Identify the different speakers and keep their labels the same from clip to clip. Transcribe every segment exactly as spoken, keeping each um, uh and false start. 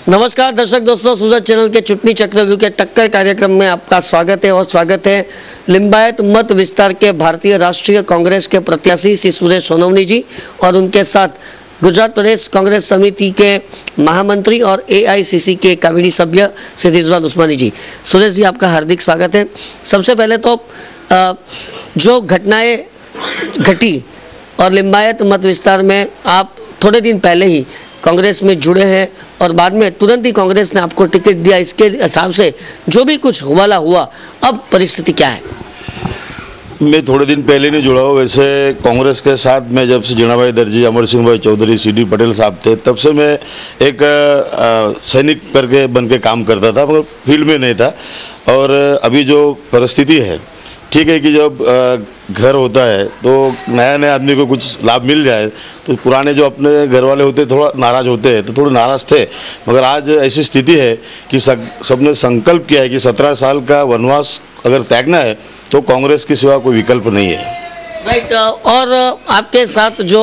Speaker 1: नमस्कार दर्शक दोस्तों, सूरज चैनल के चुटनी चक्रव्यूह के टक्कर कार्यक्रम में आपका स्वागत है और स्वागत है लिंबायत मत विस्तार के भारतीय राष्ट्रीय कांग्रेस के प्रत्याशी श्री सुरेश सोनवनी जी और उनके साथ गुजरात प्रदेश कांग्रेस समिति के महामंत्री और ए आई सी सी के काबिनी सभ्य श्री रिजवान उस्मानी जी। सुरेश जी, आपका हार्दिक स्वागत है। सबसे पहले तो जो घटनाएं घटी और लिंबायत मत विस्तार में आप थोड़े दिन पहले ही कांग्रेस में जुड़े हैं और बाद में तुरंत ही कांग्रेस ने आपको टिकट दिया, इसके हिसाब से जो भी कुछ हुआ हुआ, अब परिस्थिति क्या है?
Speaker 2: मैं थोड़े दिन पहले नहीं जुड़ा हूँ। वैसे कांग्रेस के साथ मैं जब से जीणाभाई दर्जी, अमर सिंह भाई चौधरी, सी डी पटेल साहब थे, तब से मैं एक आ, सैनिक करके बन के काम करता था, मगर फील्ड में नहीं था। और अभी जो परिस्थिति है, ठीक है कि जब घर होता है तो नया नया आदमी को कुछ लाभ मिल जाए तो पुराने जो अपने घर वाले होते थोड़ा नाराज़ होते हैं, तो थोड़े नाराज़ थे। मगर आज ऐसी स्थिति है कि सब सबने संकल्प किया है कि सत्रह साल का वनवास अगर त्यागना है तो कांग्रेस के सिवा कोई विकल्प नहीं है।
Speaker 1: राइट। और आपके साथ जो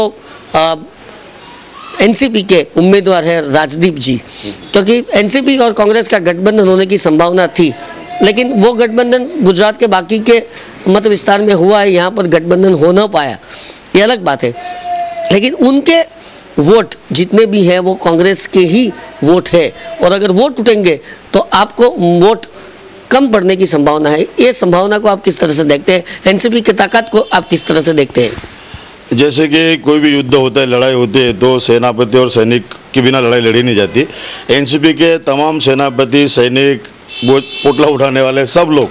Speaker 1: एन सी पी के उम्मीदवार है राजदीप जी, क्योंकि एन सी पी और कांग्रेस का गठबंधन होने की संभावना थी, लेकिन वो गठबंधन गुजरात के बाकी के मत विस्तार में हुआ है, यहाँ पर गठबंधन हो ना पाया, ये अलग बात है। लेकिन उनके वोट जितने भी हैं वो कांग्रेस के ही वोट है, और अगर वो टूटेंगे तो आपको वोट कम पड़ने की संभावना है। ये संभावना को आप किस तरह से देखते हैं? एन सी पी की ताकत को आप किस तरह से देखते हैं?
Speaker 2: जैसे कि कोई भी युद्ध होता है, लड़ाई होती है, तो सेनापति और सैनिक के बिना लड़ाई लड़ी नहीं जाती। एन सी पी के तमाम सेनापति, सैनिक, वो पोटला उठाने वाले सब लोग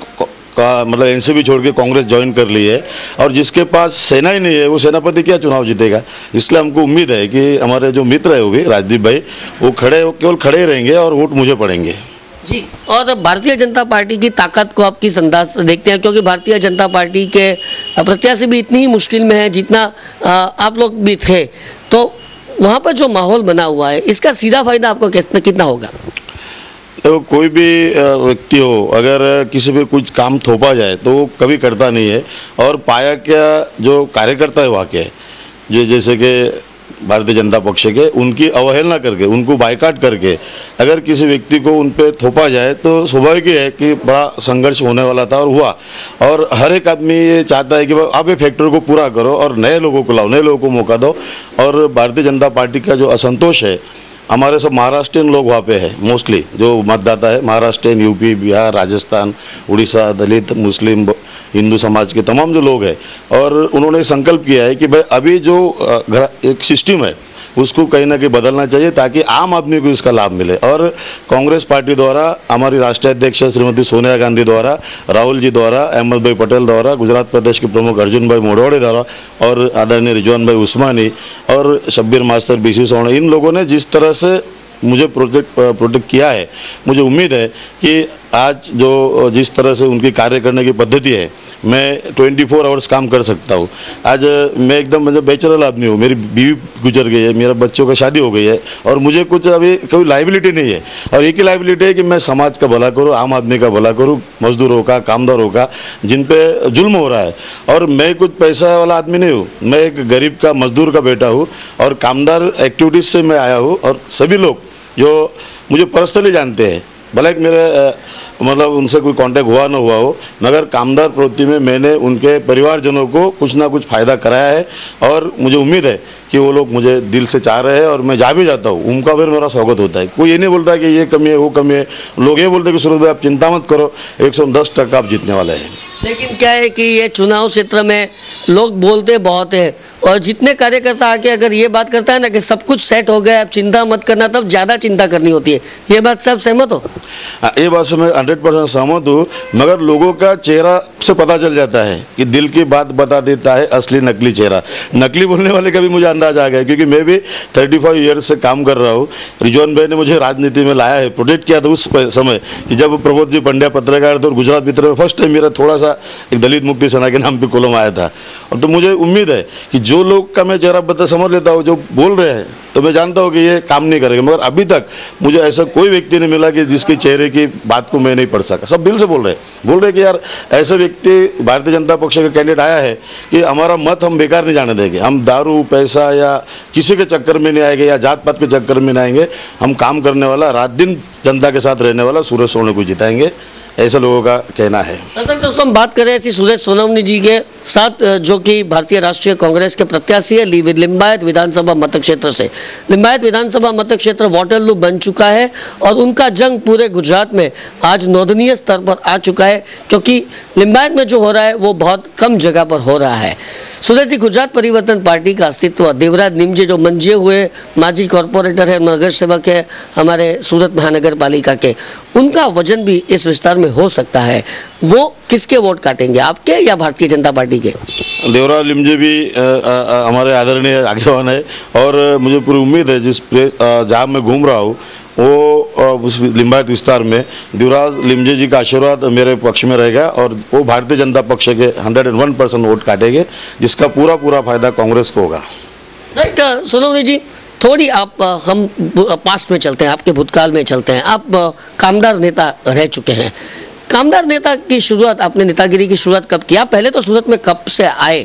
Speaker 2: का मतलब एन सी पी छोड़ के कांग्रेस ज्वाइन कर ली है। और जिसके पास सेना ही नहीं है वो सेनापति क्या चुनाव जीतेगा? इसलिए हमको उम्मीद है कि हमारे जो मित्र है वो भी राजदीप भाई, वो खड़े केवल खड़े रहेंगे और वोट मुझे पड़ेंगे
Speaker 1: जी। और भारतीय जनता पार्टी की ताकत को आप किस अंदाज से देखते हैं? क्योंकि भारतीय जनता पार्टी के प्रत्याशी भी इतनी ही मुश्किल में है जितना आप लोग भी थे, तो वहाँ पर जो माहौल बना हुआ है, इसका सीधा फायदा आपको कितना होगा?
Speaker 2: तो कोई भी व्यक्ति हो, अगर किसी पे कुछ काम थोपा जाए तो वो कभी करता नहीं है। और पाया क्या जो कार्यकर्ता है वहाँ के, जो जैसे कि भारतीय जनता पक्ष के, उनकी अवहेलना करके, उनको बायकाट करके अगर किसी व्यक्ति को उन पे थोपा जाए तो स्वाभाविक ही है कि बड़ा संघर्ष होने वाला था और हुआ। और हर एक आदमी ये चाहता है कि आप ये फैक्टर को पूरा करो और नए लोगों को लाओ, नए लोगों को मौका दो। और भारतीय जनता पार्टी का जो असंतोष है, हमारे सब महाराष्ट्रियन लोग वहाँ पे है, मोस्टली जो मतदाता है महाराष्ट्रियन, यूपी, बिहार, राजस्थान, उड़ीसा, दलित, मुस्लिम, हिंदू समाज के तमाम जो लोग हैं, और उन्होंने संकल्प किया है कि भाई अभी जो एक सिस्टम है उसको कहीं ना कहीं बदलना चाहिए ताकि आम आदमी को इसका लाभ मिले। और कांग्रेस पार्टी द्वारा, हमारी राष्ट्रीय अध्यक्ष श्रीमती सोनिया गांधी द्वारा, राहुल जी द्वारा, अहमद भाई पटेल द्वारा, गुजरात प्रदेश के प्रमुख अर्जुन भाई मोढवाड़े द्वारा और आदरणीय रिजवान भाई उस्मानी और शब्बीर मास्टर, बी सी सोना, इन लोगों ने जिस तरह से मुझे प्रोटेक्ट प्रोटेक्ट किया है, मुझे उम्मीद है कि आज जो जिस तरह से उनकी कार्य करने की पद्धति है, मैं चौबीस आवर्स काम कर सकता हूँ। आज मैं एकदम मतलब बैचलर आदमी हूँ, मेरी बीवी गुजर गई है, मेरे बच्चों का शादी हो गई है और मुझे कुछ अभी कोई लाइबिलिटी नहीं है। और एक ही लाइबिलिटी है कि मैं समाज का भला करूँ, आम आदमी का भला करूँ, मजदूरों का, कामदारों का, जिन पे जुल्म हो रहा है। और मैं कुछ पैसा वाला आदमी नहीं हूँ, मैं एक गरीब का, मजदूर का बेटा हूँ और कामदार एक्टिविटीज़ से मैं आया हूँ। और सभी लोग जो मुझे पर्सनली जानते हैं, भले कि मेरे मतलब उनसे कोई कांटेक्ट हुआ ना हुआ हो, मगर कामदार प्रवृत्ति में मैंने उनके परिवारजनों को कुछ ना कुछ फ़ायदा कराया है। और मुझे उम्मीद है कि वो लोग मुझे दिल से चाह रहे हैं और मैं जा भी जाता हूँ, उनका फिर मेरा स्वागत होता है। कोई ये नहीं बोलता कि ये कमी है, वो कमी है। लोग ये बोलते हैं कि सुरेश भाई आप चिंता मत करो, एक सौ दस टका आप जीतने वाले हैं।
Speaker 1: लेकिन क्या है कि ये चुनाव क्षेत्र में लोग बोलते बहुत है, और जितने कार्यकर्ता आके अगर ये बात करता है ना कि सब कुछ सेट हो गया, आप चिंता मत करना, तब ज़्यादा चिंता करनी होती है। ये बात सब सहमत हो?
Speaker 2: ये बात से मैं हंड्रेड परसेंट सहमत हूँ, मगर लोगों का चेहरा से पता चल जाता है कि दिल की बात बता देता है असली नकली चेहरा। नकली बोलने वाले का भी मुझे अंदाज आ गया, क्योंकि मैं भी पैंतीस ईयर्स से काम कर रहा हूँ। रिजवान भाई ने मुझे राजनीति में लाया है, प्रोटेक्ट किया था उस समय कि जब प्रबोध जी पंड्या पत्रकार थे और गुजरात मित्र में फर्स्ट टाइम मेरा थोड़ा सा एक दलित मुक्ति सेना के नाम पर कॉलम आया था। और तो मुझे उम्मीद है कि जो दो लोग का मैं जरा बता समझ लेता हूँ, जो बोल रहे हैं तो मैं जानता हूँ कि ये काम नहीं करेगा, मगर अभी तक मुझे ऐसा कोई व्यक्ति नहीं मिला कि जिसके चेहरे की बात को मैं नहीं पढ़ सका। सब दिल से बोल रहे हैं बोल रहे कि यार ऐसे व्यक्ति भारतीय जनता पक्ष का कैंडिडेट आया है कि हमारा मत हम बेकार नहीं जाने देंगे, हम दारू पैसा या किसी के चक्कर में नहीं आएंगे या जात पात के चक्कर में नहीं आएंगे, हम काम करने वाला रात दिन जनता के साथ रहने वाला सूरज सोनवणे को जिताएंगे, ऐसा लोगों का कहना है।
Speaker 1: दर्शक दोस्तों, हम बात कर रहे हैं सुरेश सोनवणे जी के साथ, जो कि भारतीय राष्ट्रीय कांग्रेस के प्रत्याशी है लिंबायत विधानसभा मतक्षेत्र से। लिंबायत विधानसभा मतक्षेत्र वाटरलू बन चुका है और उनका जंग पूरे गुजरात में आज नोंदनीय स्तर पर आ चुका है, क्योंकि लिंबायत में जो हो रहा है वो बहुत कम जगह पर हो रहा है। सुरेश जी, गुजरात परिवर्तन पार्टी का अस्तित्व, देवराज निमजे जो मंजे हुए माजी कॉरपोरेटर है, नगर सेवक है हमारे सूरत महानगर पालिका के, उनका वजन भी इस विस्तार में हो सकता है। वो किसके वोट काटेंगे, आपके या भारतीय जनता पार्टी के?
Speaker 2: देवराज निमजे भी आ, आ, हमारे आदरणीय आगेवान है और मुझे पूरी उम्मीद है जिस जहाँ मैं घूम रहा हूँ वो उस लिंबायत विस्तार में देवराज निमजे जी का आशीर्वाद मेरे पक्ष में रहेगा और वो भारतीय जनता पक्ष के hundred and one percent vote काटेंगे, जिसका पूरा पूरा फायदा कांग्रेस को होगा।
Speaker 1: राइट सोनवणे जी, थोड़ी आप हम पास्ट में चलते हैं, आपके भूतकाल में चलते हैं। आप कामदार नेता रह चुके हैं। कामदार नेता की शुरुआत, आपने नेतागिरी की शुरुआत कब किया? पहले तो सूरत में कब से आए,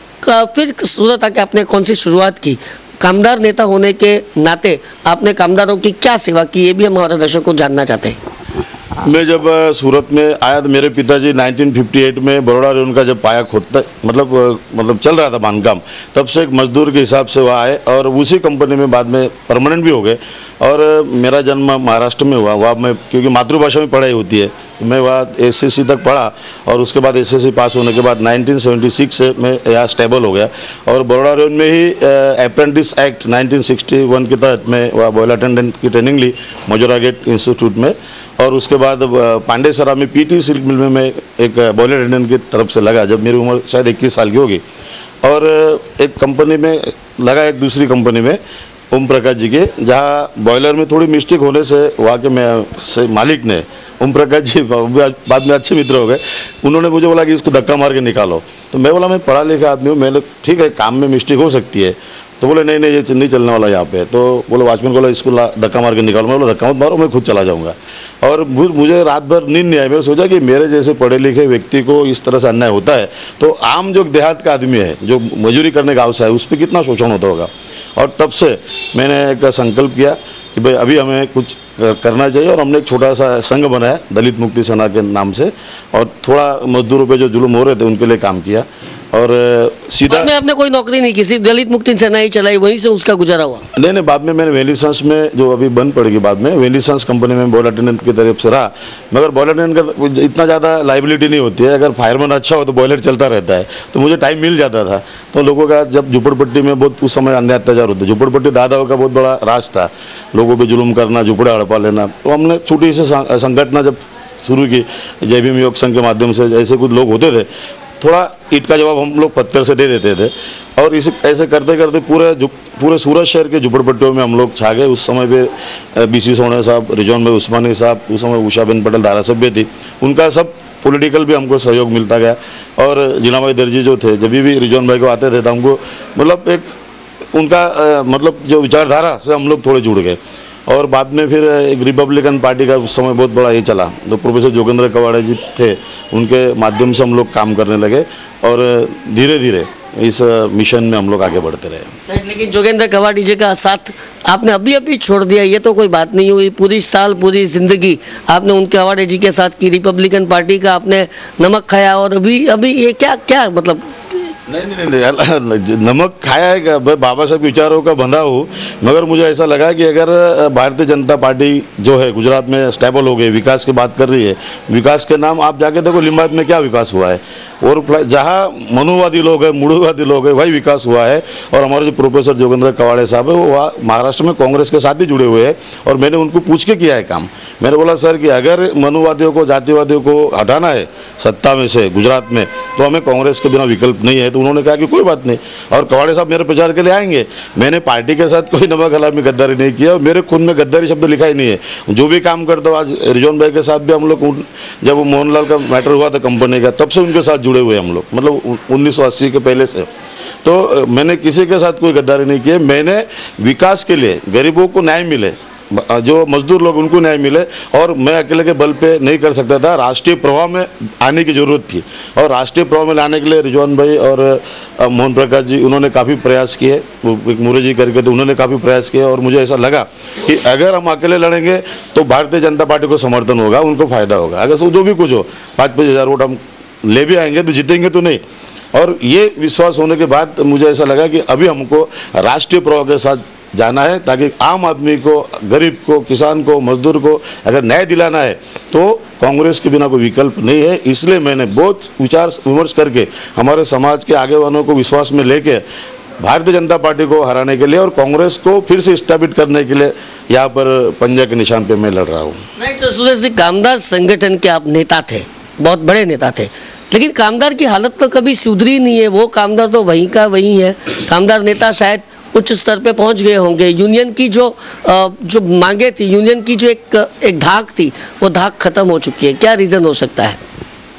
Speaker 1: फिर सूरत आके आपने कौन सी शुरुआत की? कामदार नेता होने के नाते आपने कामदारों की क्या सेवा की, ये भी हम हमारे दर्शकों को जानना चाहते हैं।
Speaker 2: मैं जब सूरत में आया तो मेरे पिताजी नाइनटीन फिफ्टी एट में बड़ौदा रेवन का जब पाया खोदता मतलब मतलब चल रहा था बांधकाम, तब से एक मजदूर के हिसाब से वहाँ आए और उसी कंपनी में बाद में परमानेंट भी हो गए। और मेरा जन्म महाराष्ट्र में हुआ, वहाँ मैं क्योंकि मातृभाषा में पढ़ाई होती है, मैं वहाँ एसएससी तक पढ़ा और उसके बाद एसएससी पास होने के बाद नाइनटीन सेवेंटी सिक्स से मैं यहाँ स्टेबल हो गया और बड़ौदा रेवन में ही apprentice act nineteen sixty one के तहत मैं वहाँ बॉयल अटेंडेंट की ट्रेनिंग ली मोजोरा गेट इंस्टीट्यूट में। और उसके बाद पांडेसरा में पीटी सिल्क मिल में मैं एक बॉयल अटेंडेंट की तरफ से लगा जब मेरी उम्र शायद इक्कीस साल की होगी, और एक कंपनी में लगा, एक दूसरी कंपनी में ओम प्रकाश जी के, जहाँ बॉयलर में थोड़ी मिस्टेक होने से वहाँ के मैं से मालिक ने, ओम प्रकाश जी बाद में अच्छे मित्र हो गए, उन्होंने मुझे बोला कि इसको धक्का मार के निकालो। तो मैं बोला मैं पढ़ा लिखा आदमी हूँ, मैंने ठीक है काम में मिस्टेक हो सकती है। तो बोले नहीं नहीं ये नहीं चलने वाला यहाँ पे। तो बोले वॉचमैन को बोला इसको धक्का मार के निकालो। मैं बोला धक्का मत मारो, मैं खुद चला जाऊँगा। और मुझे रात भर नींद नहीं आई। मैं सोचा कि मेरे जैसे पढ़े लिखे व्यक्ति को इस तरह से अन्याय होता है तो आम जो देहात का आदमी है जो मजदूरी करने गाँव से है उस पर कितना शोषण होता होगा। और तब से मैंने एक संकल्प किया कि भाई अभी हमें कुछ करना चाहिए और हमने एक छोटा सा संघ बनाया दलित मुक्ति सेना के नाम से, और थोड़ा मजदूरों पे जो जुल्म हो रहे थे उनके लिए काम किया। और सीधा
Speaker 1: में आपने कोई नौकरी नहीं की, सिर्फ दलित मुक्ति सेना ही चलाई, वहीं से उसका गुजारा हुआ?
Speaker 2: नहीं नहीं, बाद में मैंने वेलिसंस में जो अभी बंद पड़ेगी बाद में वेलिसंस कंपनी में बॉयल अटेंडेंट की तरफ से रहा। मगर बॉयल अटेंडेंट का इतना ज़्यादा लाइबिलिटी नहीं होती है, अगर फायरमैन अच्छा हो तो बॉयलर चलता रहता है, तो मुझे टाइम मिल जाता था। तो लोगों का जब झुपड़पट्टी में बहुत उस समय अन्याय अत्याचार होता है, झुपड़पट्टी दादाओं का बहुत बड़ा राज था, लोगों पर जुल्म करना, झुपड़े हड़पा लेना। तो हमने छोटी सी संगठन जब शुरू की जय भीम योग संघ के माध्यम से, ऐसे कुछ लोग होते थे, थोड़ा ईंट का जवाब हम लोग पत्थर से दे देते थे। और इसे ऐसे करते करते पूरे पूरे सूरत शहर के झुपड़पट्टियों में हम लोग छा गए। उस समय पे बी सी सोने साहब, रिजवान भाई उस्मानी साहब, उस समय उषाबेन पटेल धारासभ्य थी, उनका सब पॉलिटिकल भी हमको सहयोग मिलता गया। और जीना भाई दर्जी जो थे, जब भी रिजवान भाई को आते थे तो हमको मतलब एक उनका आ, मतलब जो विचारधारा से हम लोग थोड़े जुड़ गए। और बाद में फिर एक रिपब्लिकन पार्टी का उस समय बहुत बड़ा ये चला, तो प्रोफेसर जोगेंद्र कवाड़े जी थे, उनके माध्यम से हम लोग काम करने लगे और धीरे धीरे इस मिशन में हम लोग आगे बढ़ते रहे।
Speaker 1: लेकिन जोगेंद्र कवाड़ी जी का साथ आपने अभी अभी छोड़ दिया, ये तो कोई बात नहीं हुई। पूरी साल पूरी जिंदगी आपने उनके कवाड़े जी के साथ की, रिपब्लिकन पार्टी का आपने नमक खाया, और अभी अभी ये क्या क्या मतलब?
Speaker 2: नहीं नहीं नहीं, नमक खाया है क्या? बाबा साहब के विचारों का बंधा हूँ, मगर मुझे ऐसा लगा कि अगर भारतीय जनता पार्टी जो है गुजरात में स्टेबल हो गई, विकास की बात कर रही है, विकास के नाम आप जाके देखो लिंबायत में क्या विकास हुआ है, और जहाँ मनुवादी लोग हैं, मूढ़वादी लोग हैं, वही विकास हुआ है। और हमारे जो प्रोफेसर जोगेंद्र कवाड़े साहब है वो वहाँ महाराष्ट्र में कांग्रेस के साथ ही जुड़े हुए हैं, और मैंने उनको पूछ के किया है काम। मैंने बोला सर कि अगर मनुवादियों को, जातिवादियों को हटाना है सत्ता में से गुजरात में, तो हमें कांग्रेस के बिना विकल्प नहीं है। तो उन्होंने कहा कि कोई बात नहीं, और कवाड़े साहब मेरे प्रचार के लिए आएंगे। मैंने पार्टी के साथ कोई नमक हलाल में गद्दारी नहीं किया, और मेरे खून में गद्दारी शब्द लिखा ही नहीं है। जो भी काम करता हूँ, आज रिजवान भाई के साथ भी हम लोग, जब मोहनलाल का मैटर हुआ था कंपनी का, तब से उनके साथ जुड़े हुए हम लोग, मतलब उन्नीस सौ अस्सी के पहले से। तो मैंने किसी के साथ कोई गद्दारी नहीं की है। मैंने विकास के लिए, गरीबों को न्याय मिले, जो मजदूर लोग उनको न्याय मिले, और मैं अकेले के बल पे नहीं कर सकता था। राष्ट्रीय प्रवाह में आने की ज़रूरत थी, और राष्ट्रीय प्रवाह में लाने के लिए रिजवान भाई और मोहन प्रकाश जी उन्होंने काफ़ी प्रयास किए, एक मूरे जी करके, तो उन्होंने काफ़ी प्रयास किए। और मुझे ऐसा लगा कि अगर हम अकेले लड़ेंगे तो भारतीय जनता पार्टी को समर्थन होगा, उनको फ़ायदा होगा। अगर जो भी कुछ हो, पाँच पाँच हज़ार वोट हम ले भी आएंगे तो जीतेंगे तो नहीं। और ये विश्वास होने के बाद मुझे ऐसा लगा कि अभी हमको राष्ट्रीय प्रवाह के साथ जाना है, ताकि आम आदमी को, गरीब को, किसान को, मजदूर को अगर न्याय दिलाना है तो कांग्रेस के बिना कोई विकल्प नहीं है। इसलिए मैंने बहुत विचार विमर्श करके हमारे समाज के आगे वालों को विश्वास में लेके भारतीय जनता पार्टी को हराने के लिए और कांग्रेस को फिर से स्थापित करने के लिए यहाँ पर पंजे के निशान पे मैं लड़ रहा हूँ।
Speaker 1: नहीं तो सुरेश जी, कामदार संगठन के आप नेता थे, बहुत बड़े नेता थे, लेकिन कामदार की हालत तो कभी सुधरी नहीं है। वो कामदार तो वहीं का वहीं है। कामदार नेता शायद उच्च स्तर पे पहुंच गए होंगे। यूनियन की जो जो मांगे थी, यूनियन की जो एक एक धाक थी, वो धाक खत्म हो चुकी है। क्या रीज़न हो सकता है?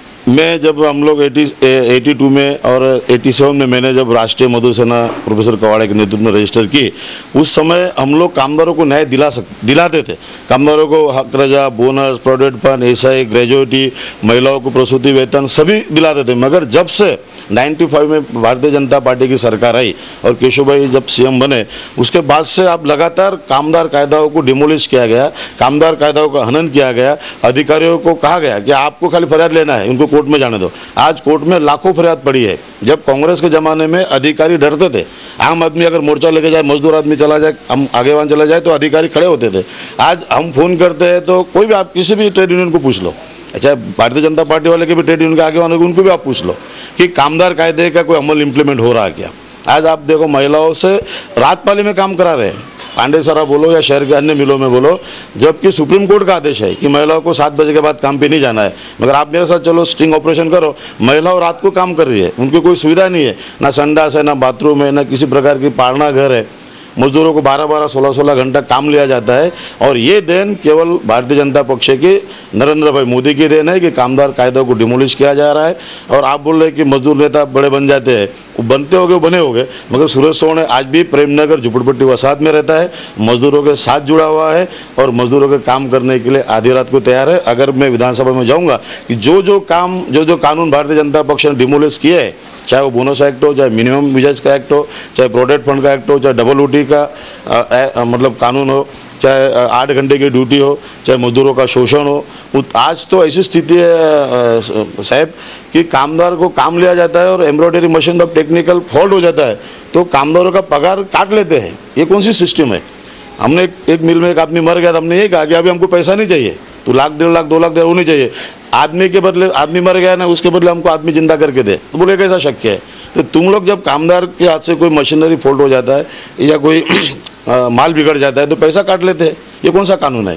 Speaker 2: मैं जब हम लोग एटी टू में और एटी सेवन में मैंने जब राष्ट्रीय मजदूर सेना प्रोफेसर कवाड़े के नेतृत्व में रजिस्टर की, उस समय हम लोग कामदारों को न्याय दिला सक दिलाते थे। कामदारों को हक रजा, bonus, provident fund, ESI, gratuity, महिलाओं को प्रसूति वेतन सभी दिलाते थे। मगर जब से पचानवे में भारतीय जनता पार्टी की सरकार आई और केशव भाई जब सीएम बने, उसके बाद से अब लगातार कामदार कायदाओं को डिमोलिश किया गया, कामदार कायदाओं का हनन किया गया। अधिकारियों को कहा गया कि आपको खाली फरियाद लेना है, उनको कोर्ट में जाने दो। आज कोर्ट में लाखों फरियाद पड़ी है। जब कांग्रेस के ज़माने में अधिकारी डरते थे, आम आदमी अगर मोर्चा लेके जाए, मजदूर आदमी चला जाए, हम आगेवान चला जाए तो अधिकारी खड़े होते थे। आज हम फोन करते हैं तो कोई भी, आप किसी भी ट्रेड यूनियन को पूछ लो, अच्छा भारतीय जनता पार्टी वाले के भी ट्रेड यूनियन के आगे वाले उनको भी आप पूछ लो कि कामदार कायदे का कोई अमल इम्प्लीमेंट हो रहा है क्या। आज आप देखो, महिलाओं से रात पाली में काम करा रहे हैं, पांडे सरा बोलो या शहर के अन्य मिलों में बोलो, जबकि सुप्रीम कोर्ट का आदेश है कि महिलाओं को सात बजे के बाद काम पे नहीं जाना है। मगर आप मेरे साथ चलो, स्टिंग ऑपरेशन करो, महिलाओं रात को काम कर रही है, उनकी कोई सुविधा नहीं है, ना संडास है, ना बाथरूम है, ना किसी प्रकार की पालना घर है। मजदूरों को बारह बारह सोलह सोलह घंटा काम लिया जाता है। और ये देन केवल भारतीय जनता पक्ष की, नरेंद्र भाई मोदी की देन है कि कामदार कायदों को डिमोलिश किया जा रहा है। और आप बोल रहे हैं कि मजदूर नेता बड़े बन जाते हैं, वो बनते हो गए, बने हो गए, मगर सुरेश सोने आज भी प्रेमनगर झुपड़पट्टी वसाहत में रहता है, मजदूरों के साथ जुड़ा हुआ है और मजदूरों के काम करने के लिए आधी रात को तैयार है। अगर मैं विधानसभा में जाऊँगा कि जो जो काम, जो जो कानून भारतीय जनता पक्ष ने डिमोलिश किए है, चाहे वो बोनस एक्ट हो, चाहे मिनिमम वेजेस का एक्ट हो, चाहे प्रोविडेंट फंड का एक्ट हो, चाहे डबल ड्यूटी का आ, आ, मतलब कानून हो, चाहे आठ घंटे की ड्यूटी हो, चाहे मजदूरों का शोषण हो, आज तो ऐसी स्थिति है साहब कि कामदार को काम लिया जाता है और एम्ब्रॉयडरी मशीन जब टेक्निकल फॉल्ट हो जाता है तो कामदारों का पगार काट लेते हैं। ये कौन सी सिस्टम है? हमने एक, एक मिल में एक आदमी मर गया, तो हमने ये कहा कि अभी हमको पैसा नहीं चाहिए, तो लाख डेढ़ लाख दो लाख देर होनी चाहिए। आदमी के बदले, आदमी मर गया ना, उसके बदले हमको आदमी जिंदा करके दे, तो बोले कैसा शक्य है? तो तुम लोग जब कामदार के हाथ से कोई मशीनरी फॉल्ट हो जाता है या कोई आ, माल बिगड़ जाता है तो पैसा काट लेते हैं। ये कौन सा कानून है?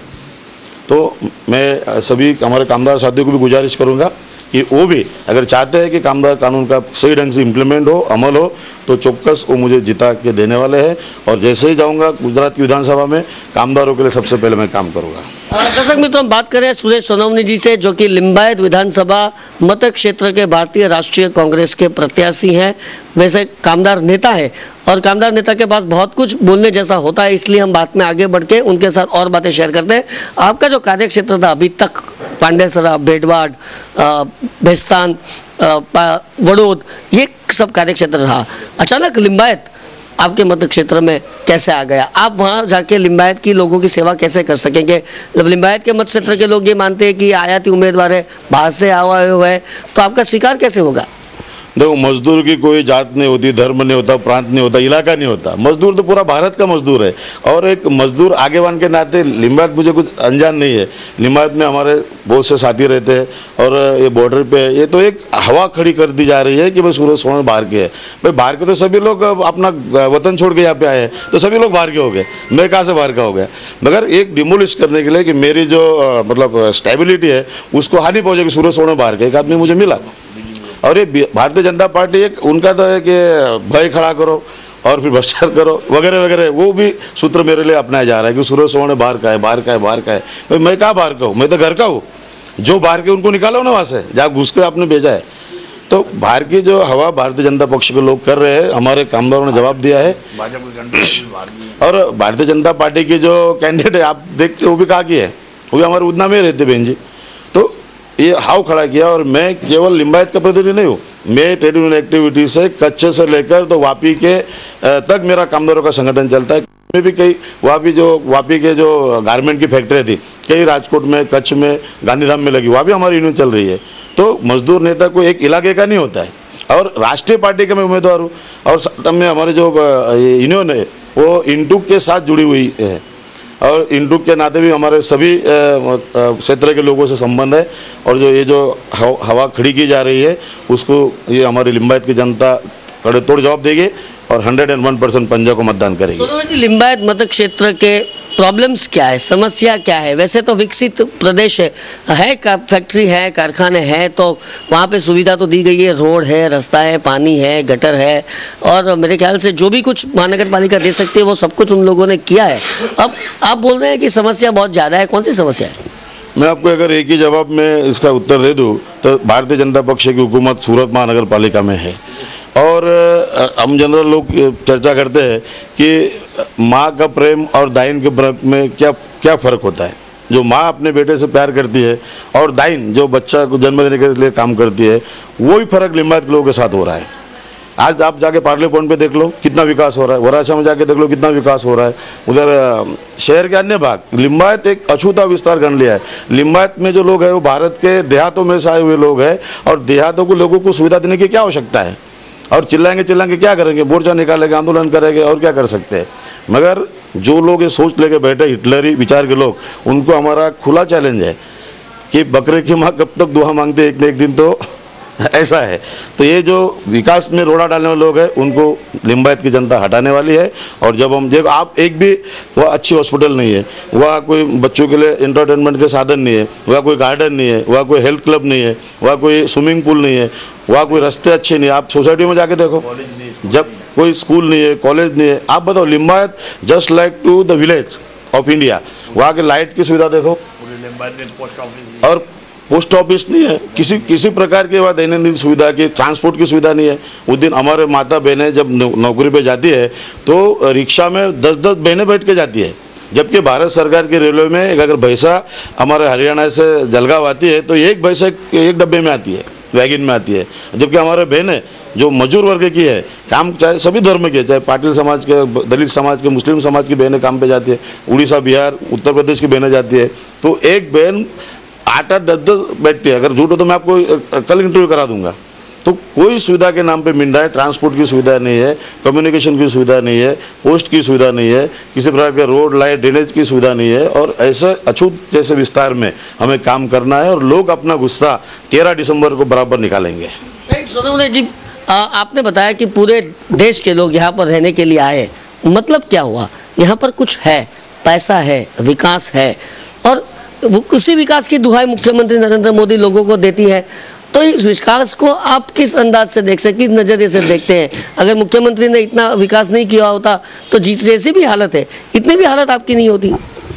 Speaker 2: तो मैं सभी हमारे कामदार साथियों को भी गुजारिश करूंगा कि वो भी अगर चाहते हैं कि कामदार कानून का सही ढंग से इम्प्लीमेंट हो, अमल हो, तो चौक्कस वो मुझे जिता के देने वाले हैं। और जैसे ही जाऊंगा गुजरात की विधानसभा में, कामदारों के लिए सबसे पहले मैं काम करूंगा।
Speaker 1: दर्शक मित्रों, हम बात करें सुरेश सोनवनी जी से, जो कि लिंबायत विधानसभा मत क्षेत्र के भारतीय राष्ट्रीय कांग्रेस के प्रत्याशी हैं। वैसे कामदार नेता है और कामदार नेता के पास बहुत कुछ बोलने जैसा होता है, इसलिए हम बात में आगे बढ़ के उनके साथ और बातें शेयर करते हैं। आपका जो कार्य क्षेत्र था अभी तक, पांडेसरा, बेटवाड, बेस्तान, वडोद, ये सब कार्य क्षेत्र रहा। अचानक लिंबायत आपके मत क्षेत्र में कैसे आ गया? आप वहाँ जाके लिंबायत की लोगों की सेवा कैसे कर सकेंगे? जब लिंबायत के मत क्षेत्र के लोग ये मानते हैं कि आयाती उम्मीदवार है, बाहर से आया हुआ है, तो आपका स्वीकार कैसे होगा?
Speaker 2: देखो, मजदूर की कोई जात नहीं होती, धर्म नहीं होता, प्रांत नहीं होता, इलाका नहीं होता। मजदूर तो पूरा भारत का मजदूर है। और एक मजदूर आगेवान के नाते लिंबायत मुझे कुछ अनजान नहीं है। लिंबायत में हमारे बहुत से साथी रहते हैं और ये बॉर्डर पे ये तो एक हवा खड़ी कर दी जा रही है कि भाई सूरज सोने बाहर के है। भाई बाहर के तो सभी लोग अपना वतन छोड़ के यहाँ पे आए हैं, तो सभी लोग बाहर के हो गए, मैं कहाँ से बाहर का हो गया? मगर एक डिमोलिश करने के लिए कि मेरी जो मतलब स्टेबिलिटी है उसको हानि पहुँचेगी, सूरज सोने बाहर के एक आदमी मुझे मिला। और ये भारतीय जनता पार्टी एक उनका तो है कि भय खड़ा करो और फिर भ्रष्टाचार करो वगैरह वगैरह, वो भी सूत्र मेरे लिए अपनाया जा रहा है कि सूरज सोने बाहर का है, बाहर का है, बाहर का है। भाई मैं कहाँ बाहर का हूँ? मैं तो घर का हूँ। जो बाहर के उनको निकालो ना वहाँ से, जहाँ घुस कर आपने भेजा है। तो बाहर की जो हवा भारतीय जनता पक्ष के लोग कर रहे हैं, हमारे कामदारों ने जवाब दिया है। और भारतीय जनता पार्टी की जो कैंडिडेट है आप देखते वो भी कहाँ की है, वो भी हमारे उतना में रहते बहन जी। तो ये हाव खड़ा किया। और मैं केवल लिंबायत का प्रतिनिधि नहीं हूँ, मैं ट्रेड यूनियन एक्टिविटी से कच्छ से लेकर तो वापी के तक मेरा कामदारों का संगठन चलता है। में भी कई वापी जो वापी के जो गारमेंट की फैक्ट्री थी, कई राजकोट में, कच्छ में, गांधीधाम में लगी, वहाँ भी हमारी यूनियन चल रही है। तो मजदूर नेता को एक इलाके का नहीं होता है। और राष्ट्रीय पार्टी का मैं उम्मीदवार हूँ। और साथ में हमारे जो यूनियन है वो इंटूक के साथ जुड़ी हुई है, और इंटूक के नाते भी हमारे सभी क्षेत्र के लोगों से संबंध है। और जो ये जो हवा खड़ी की जा रही है उसको ये हमारी लिंबायत की जनता कड़े तोड़ जवाब देगी और हंड्रेड एंड वन परसेंट पंजा को मतदान करेगी।
Speaker 1: सोनम जी, लिंबायत मत क्षेत्र के प्रॉब्लम्स क्या है, समस्या क्या है? वैसे तो विकसित प्रदेश है, है का फैक्ट्री है, कारखाने हैं, तो वहाँ पे सुविधा तो दी गई है, रोड है, रास्ता है, पानी है, गटर है, और मेरे ख्याल से जो भी कुछ महानगर पालिका दे सकती है वो सब कुछ उन लोगों ने किया है। अब आप बोल रहे हैं कि समस्या बहुत ज़्यादा है, कौन सी समस्या है?
Speaker 2: मैं आपको अगर एक ही जवाब में इसका उत्तर दे दूँ तो भारतीय जनता पक्ष की हुकूमत सूरत महानगर पालिका में है। और हम जनरल लोग चर्चा करते हैं कि माँ का प्रेम और दाइन के प्रेम में क्या क्या फ़र्क होता है। जो माँ अपने बेटे से प्यार करती है और दाइन जो बच्चा को जन्म देने के लिए काम करती है, वही फ़र्क लिंबायत के लोगों के साथ हो रहा है। आज आप जाके पार्ले पॉइंट पे देख लो कितना विकास हो रहा है, वराछा में जाके देख लो कितना विकास हो रहा है, उधर शहर के अन्य भाग। लिंबायत एक अछूता विस्तार गण लिया है। लिंबायत में जो लोग हैं वो भारत के देहातों में से आए हुए लोग हैं, और देहातों को लोगों को सुविधा देने की क्या आवश्यकता है। और चिल्लाएंगे चिल्लाएंगे क्या करेंगे, मोर्चा निकालेंगे, आंदोलन करेंगे, और क्या कर सकते हैं। मगर जो लोग ये सोच लेके बैठे हिटलरी विचार के लोग, उनको हमारा खुला चैलेंज है कि बकरे की माँ कब तक दुआ मांगते, एक न एक दिन तो ऐसा है। तो ये जो विकास में रोड़ा डालने वाले लोग हैं उनको लिंबायत की जनता हटाने वाली है। और जब हम देखो आप एक भी वह अच्छी हॉस्पिटल नहीं है, वह कोई बच्चों के लिए इंटरटेनमेंट के साधन नहीं है, वह कोई गार्डन नहीं है, वह कोई हेल्थ क्लब नहीं है, वह कोई स्विमिंग पूल नहीं है, वह कोई रास्ते अच्छे नहीं है। आप सोसाइटी में जाके देखो, जब कोई स्कूल नहीं है, कॉलेज नहीं है। आप बताओ Limbayat just like to the village of India, वहाँ के लाइट की सुविधा देखो, और पोस्ट ऑफिस नहीं है, किसी किसी प्रकार की वह दैनंदिन सुविधा की, ट्रांसपोर्ट की सुविधा नहीं है। उस दिन हमारे माता बहनें जब नौकरी पे जाती है तो रिक्शा में दस दस बहनें बैठ के जाती है, जबकि भारत सरकार के रेलवे में अगर भैंसा हमारे हरियाणा से जलगांव आती है तो एक भैंसा एक डब्बे में आती है, वैगन में आती है। जबकि हमारे बहनें जो मजदूर वर्ग की है, काम चाहे सभी धर्म के, चाहे पाटिल समाज के, दलित समाज के, मुस्लिम समाज की बहनें काम पे जाती है, उड़ीसा, बिहार, उत्तर प्रदेश की बहनें जाती है। तो एक बहन आठ आठ दस दस बैठती है। अगर झूठ हो तो मैं आपको कल इंटरव्यू करा दूंगा। तो कोई सुविधा के नाम पे मिंडा है, ट्रांसपोर्ट की सुविधा नहीं है, कम्युनिकेशन की सुविधा नहीं है, पोस्ट की सुविधा नहीं है, किसी प्रकार के रोड, लाइट, ड्रेनेज की सुविधा नहीं है। और ऐसे अछूत जैसे विस्तार में हमें काम करना है, और लोग अपना गुस्सा तेरह दिसंबर को बराबर निकालेंगे।
Speaker 1: सोनम जी, आपने बताया कि पूरे देश के लोग यहाँ पर रहने के लिए आए, मतलब क्या हुआ? यहाँ पर कुछ है, पैसा है, विकास है, और वो किसी विकास की दुहाई मुख्यमंत्री नरेंद्र मोदी लोगों को देती है। तो इस विकास को आप किस अंदाज से देख सकते, किस नज़रिए से देखते हैं? अगर मुख्यमंत्री ने इतना विकास नहीं किया होता तो जिस जैसी भी हालत है, इतनी भी हालत आपकी नहीं होती।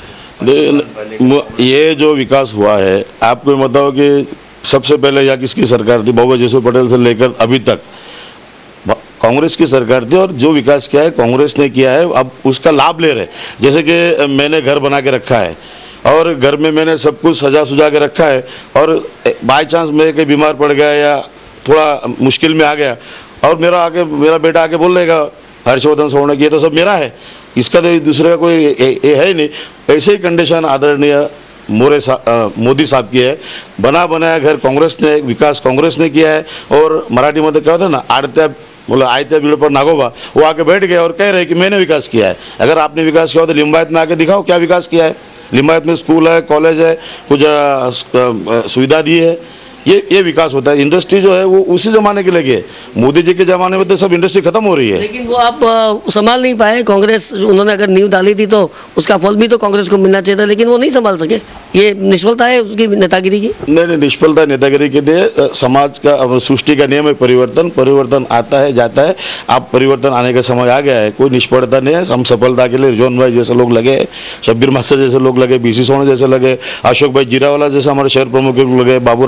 Speaker 2: ये जो विकास हुआ है, आपको बताओ कि सबसे पहले यहाँ किसकी सरकार थी? बाबा जेसु पटेल से लेकर अभी तक कांग्रेस की सरकार थी, और जो विकास किया है कांग्रेस ने किया है, अब उसका लाभ ले रहे। जैसे कि मैंने घर बना के रखा है, और घर में मैंने सब कुछ सजा सुजा के रखा है, और बाई चांस मैं कहीं बीमार पड़ गया या थोड़ा मुश्किल में आ गया, और मेरा आके मेरा बेटा आके बोल देगा हर्षवर्धन सोने की, ये तो सब मेरा है, इसका तो दूसरे का कोई ए, ए है ही नहीं। ऐसे ही कंडीशन आदरणीय मोरे सा, मोदी साहब की है। बना बनाया घर कांग्रेस ने, विकास कांग्रेस ने किया है। और मराठी में क्या होता है ना, आड़त्या बोला आयत्या बिल पर नागोबा, वो आके बैठ गए और कह रहे कि मैंने विकास किया है। अगर आपने विकास किया हो तो लिंबायत में आके दिखाओ क्या विकास किया है। लिंबायत में स्कूल है, कॉलेज है, कुछ सुविधा दी है, ये ये विकास होता है। इंडस्ट्री जो है वो उसी ज़माने के लगे, मोदी जी के ज़माने में तो सब इंडस्ट्री खत्म हो रही है,
Speaker 1: लेकिन वो आप आ, संभाल नहीं पाए। कांग्रेस, उन्होंने अगर नींव डाली थी तो उसका फल भी तो कांग्रेस को मिलना चाहिए था, लेकिन वो नहीं संभाल सके। ये निष्फलता है उसकी नेतागिरी की?
Speaker 2: नहीं नहीं, निष्फलता नेतागिरी के लिए समाज का, सृष्टि का नियम है परिवर्तन। परिवर्तन आता है जाता है, अब परिवर्तन आने का समय आ गया है, कोई निष्फलता नहीं है। हम सफलता के लिए रिजवान भाई जैसे लोग लगे, शब्बीर मास्टर जैसे लोग लगे, बीसी सोना जैसे लगे, अशोक भाई जीरावाला जैसे हमारे शहर प्रमुख लगे, बाबू रायका जैसे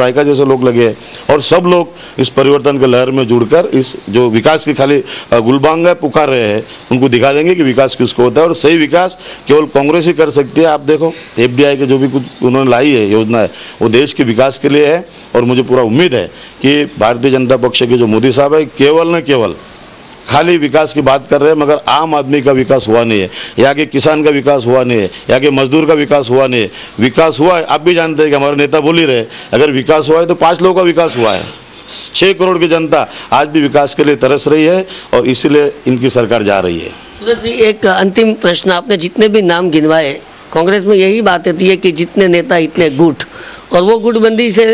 Speaker 2: से लोग लगे हैं और सब लोग इस परिवर्तन के लहर में जुड़कर इस जो विकास की खाली गुलबांगा पुकार रहे हैं उनको दिखा देंगे कि विकास किसको होता है और सही विकास केवल कांग्रेस ही कर सकती है। आप देखो एफडीआई के जो भी कुछ उन्होंने लाई है योजना है वो देश के विकास के लिए है और मुझे पूरा उम्मीद है कि भारतीय जनता पक्ष के जो मोदी साहब है केवल न केवल खाली विकास की बात कर रहे हैं मगर आम आदमी का विकास हुआ नहीं है, यहाँ के किसान का विकास हुआ नहीं है, यहाँ के मजदूर का विकास हुआ नहीं है। विकास हुआ है, आप भी जानते हैं कि हमारे नेता बोल ही रहे, अगर विकास हुआ है तो पाँच लोगों का विकास हुआ है। छः करोड़ की जनता आज भी विकास के लिए तरस रही है और इसीलिए इनकी सरकार जा रही है।
Speaker 1: सूरज जी, एक अंतिम प्रश्न, आपने जितने भी नाम गिनवाए कांग्रेस में यही बात होती है कि जितने नेता इतने गुट, और वो गुटबंदी से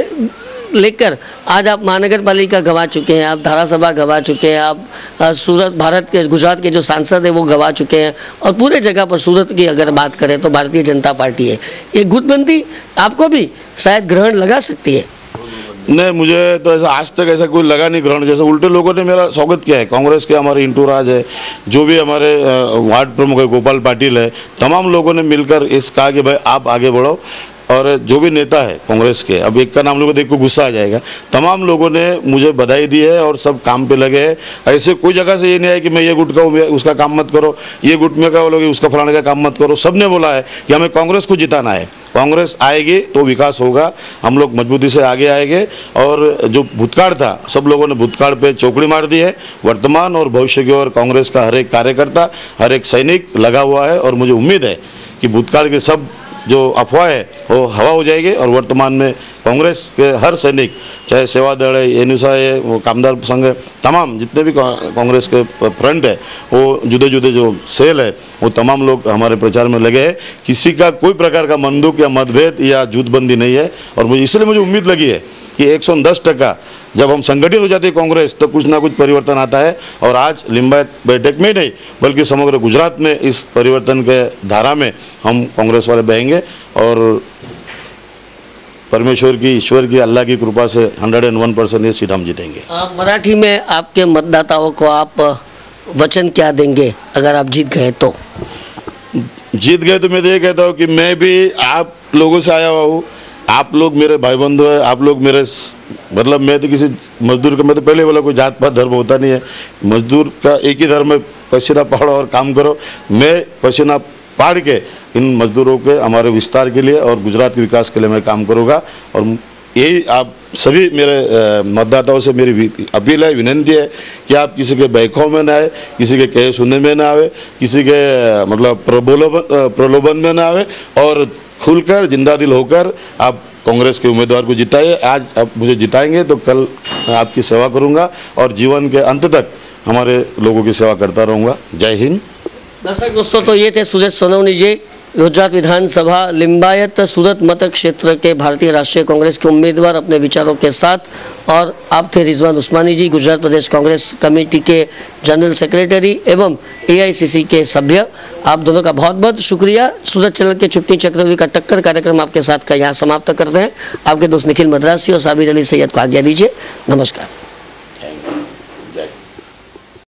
Speaker 1: लेकर आज आप महानगर पालिका गंवा चुके हैं, आप धारासभा गंवा चुके हैं, आप आ, सूरत भारत के गुजरात के जो सांसद हैं वो गंवा चुके हैं और पूरे जगह पर सूरत की अगर बात करें तो भारतीय जनता पार्टी है। ये गुटबंदी आपको भी शायद ग्रहण लगा सकती है?
Speaker 2: नहीं, मुझे तो ऐसा आज तक ऐसा कोई लगा नहीं ग्रहण, जैसे उल्टे लोगों ने मेरा स्वागत किया है। कांग्रेस के हमारे इंटू राज है, जो भी हमारे वार्ड प्रमुख है गोपाल पाटिल है, तमाम लोगों ने मिलकर इस कहा कि भाई आप आगे बढ़ो और जो भी नेता है कांग्रेस के, अब एक का नाम लोगों को देख को गुस्सा आ जाएगा, तमाम लोगों ने मुझे बधाई दी है और सब काम पे लगे हैं। ऐसे कोई जगह से ये नहीं है कि मैं ये गुट का हूँ उसका काम मत करो, ये गुट में का बोलोगे उसका फलाने का काम मत करो। सब ने बोला है कि हमें कांग्रेस को जिताना है, कांग्रेस आएगी तो विकास होगा, हम लोग मजबूती से आगे आएंगे। और जो भूतकाल था सब लोगों ने भूतकाल पे चौकड़ी मार दी है, वर्तमान और भविष्य की ओर कांग्रेस का हर एक कार्यकर्ता हर एक सैनिक लगा हुआ है और मुझे उम्मीद है कि भूतकाल के सब जो अफवाह है वो हवा हो जाएगी और वर्तमान में कांग्रेस के हर सैनिक, चाहे सेवा दल है, एनुसा है, वो कामदार संघ है, तमाम जितने भी कांग्रेस के फ्रंट है, वो जुदे जुदे जो सेल है वो तमाम लोग हमारे प्रचार में लगे हैं। किसी का कोई प्रकार का मनदुक या मतभेद या जुटबंदी नहीं है और मुझे इसलिए मुझे उम्मीद लगी है कि एक सौ दस टका जब हम संगठित हो जाते हैं कांग्रेस तो कुछ ना कुछ परिवर्तन आता है। और आज लिंबायत बैठक में ही नहीं बल्कि समग्र गुजरात में इस परिवर्तन के धारा में हम कांग्रेस वाले बहेंगे और परमेश्वर की, ईश्वर की, अल्लाह की कृपा से हंड्रेड एंड वन परसेंट ये सीट हम जीतेंगे।
Speaker 1: मराठी में आपके मतदाताओं को आप वचन क्या देंगे अगर आप जीत गए तो?
Speaker 2: जीत गए तो मैं तो ये कहता हूँ कि मैं भी आप लोगों से आया हुआ हूँ, आप लोग मेरे भाई बंधु हैं, आप लोग मेरे, मतलब मैं तो किसी मजदूर का, मैं तो पहले बोला कोई जात पात धर्म होता नहीं है, मजदूर का एक ही धर्म है, पसीना पहाड़ो और काम करो। मैं पसीना पाड़ के इन मजदूरों के हमारे विस्तार के लिए और गुजरात के विकास के लिए मैं काम करूँगा। और यही आप सभी मेरे मतदाताओं से मेरी अपील है, विनंती है कि आप किसी के बहकाव में ना आए, किसी के कहे सुनने में ना आवे, किसी के मतलब प्रलोभन प्रलोभन में ना आवे और खुलकर जिंदा दिल होकर आप कांग्रेस के उम्मीदवार को जिताइए। आज आप मुझे जिताएंगे तो कल आपकी सेवा करूंगा और जीवन के अंत तक हमारे लोगों की सेवा करता रहूंगा। जय हिंद।
Speaker 1: दर्शक दोस्तों, तो ये थे सुरेश सोनवनी जी, गुजरात विधानसभा लिंबायत सूरत मत क्षेत्र के भारतीय राष्ट्रीय कांग्रेस के उम्मीदवार अपने विचारों के साथ। और आप थे रिजवान उस्मानी जी, गुजरात प्रदेश कांग्रेस कमेटी के जनरल सेक्रेटरी एवं एआईसीसी के सभ्य। आप दोनों का बहुत बहुत शुक्रिया। सूरत चैनल के चुटनी चक्रव्यूह का टक्कर कार्यक्रम आपके साथ का यहाँ समाप्त करते हैं। आपके दोस्त निखिल मद्रासी और साबिर अली सैयद को आज्ञा दीजिए। नमस्कार।